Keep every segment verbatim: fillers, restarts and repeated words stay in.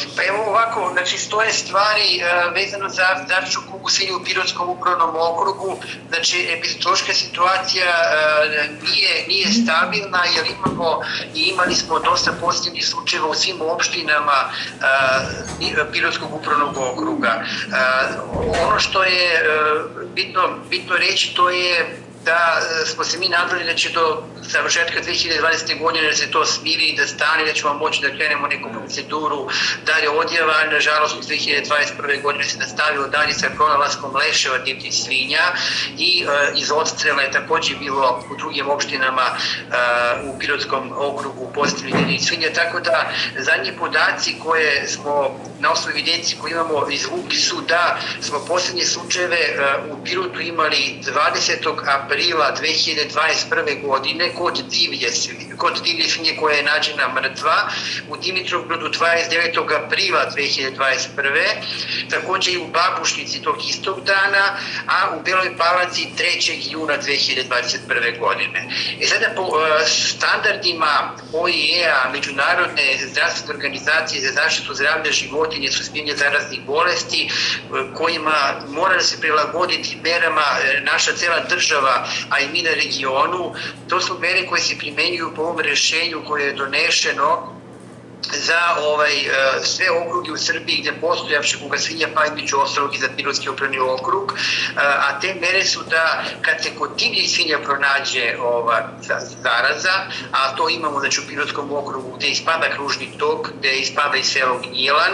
Pa evo ovako, znači stoje stvari uh, vezano za završnu kugu svinja u Pirotskom upravnom okrugu, znači epidemiološka situacija uh, nije, nije stabilna jer imamo i imali smo dosta pozitivnih slučajeva u svim opštinama uh, Pirotskog upravnog okruga. Uh, ono što je uh, bitno, bitno reći to je da smo se mi nadali da će do završetka dve hiljade dvadesete. godine da se to smiri i da stane, da ćemo moći da krenemo neku proceduru dalje odjava. Nažalost, u dve hiljade dvadeset prve. godine se nastavilo dalje sa pronalaskom leševa divljih svinja i e, iz odstrela je takođe bilo u drugim opštinama e, u Pirotskom okrugu pozitivnih divljih svinja, tako da zadnji podaci koje smo na osnovu evidencije koje imamo izvukli su da smo posljednje slučajeve e, u Pirotu imali dvadesetog aprila dve hiljade dvadeset prve. godine kod divlje svinje, kod divlje svinje koja je nađena mrtva, u Dimitrovgradu dvadeset devetog aprila dve hiljade dvadeset prve. takođe i u Babušnici tog istog dana, a u Beloj Palanci trećeg juna dve hiljade dvadeset prve. godine. E sada po uh, standardima O I E-a, Međunarodne zdravstvene organizacije za zaštitu zdravlja životinja i suzbijanje zaraznih bolesti, uh, kojima mora da se prilagoditi merama uh, naša cela država, a i mi na regionu, to su mere koje se primenjuju po ovom rešenju koje je donešeno za ovaj, sve okruge u Srbiji gde postoji avšja kuga svinja, pa i među ostalog i za Pirotski upravni okrug, a te mere su da kad se kod divljih svinja pronađe ova zaraza, a to imamo znači, u Pirotskom okrugu gde ispada Kružni tok, gde ispada i selo Gnjilan,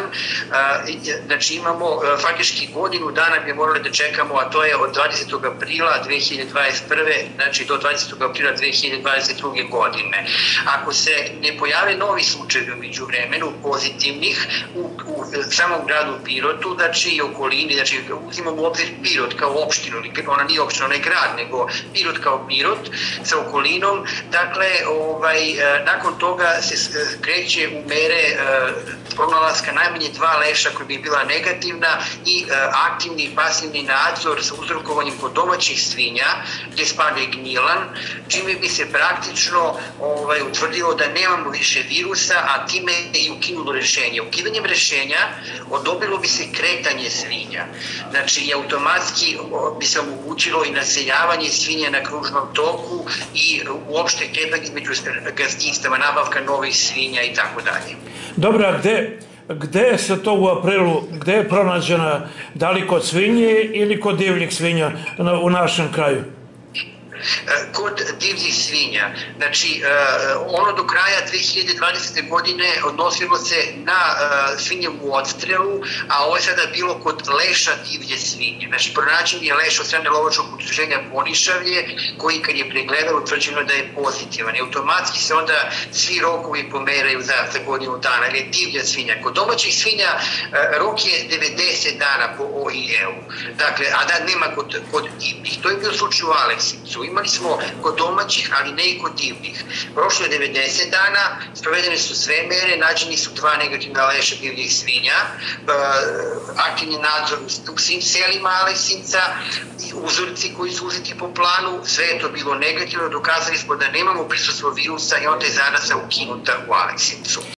znači imamo faktički godinu dana bi morali da čekamo, a to je od dvadesetog aprila dve hiljade dvadeset prve. znači do dvadesetog aprila dve hiljade dvadeset druge. godine. Ako se ne pojave novi slučajevi među vremenu pozitivnih u, u samom gradu Pirotu, znači i okolini, znači uzimamo u obzir Pirot kao opštinu, ona nije opština, ona je grad, nego Pirot kao Pirot sa okolinom, dakle ovaj, nakon toga se kreće u mere pronalaska najmanje dva leša koja bi bila negativna i aktivni i pasivni nadzor sa uzrokovanjem kod domaćih svinja gdje spada i Gnjilan, čime bi se praktično ovaj, utvrdilo da nemamo više virusa, a time i ukinulo rešenje. Ukidanjem rešenja odobrilo bi se kretanje svinja. Znači, i automatski bi se omogućilo i naseljavanje svinja na kružnom toku i uopšte kretanje među gazdinstava, nabavka novih svinja i tako dalje. Dobro, a gde, gde se to u aprilu, gde je pronađena, da li kod svinje ili kod divljih svinja u našem kraju? Kod divljih svinja. Znači, ono do kraja dve hiljade dvadesete. godine odnosilo se na svinje u odstrelu, a ovo je sada bilo kod leša divlje svinje. Znači, pronađen je leš od strane lovačkog udruženja Bonišavlje, koji kad je pregledao utvrđeno da je pozitivan. I automatski se onda svi rokovi pomeraju za, za godinu dana, jer je divlja svinja. Kod domaćih svinja rok je devedeset dana po O I E-u. Dakle, a da nema kod, kod divljih. To je bio slučaj u Aleksinicu. Imali smo kod domaćih, ali ne i kod divljih. Prošlo je devedeset dana, sprovedene su sve mere, nađeni su dva negativna leša divljih svinja, aktivni nadzor u svim selima Aleksinca, uzorci koji su uzeti po planu, sve je to bilo negativno, dokazali smo da nemamo prisustvo virusa i onda je zaraza ukinuta u Aleksincu.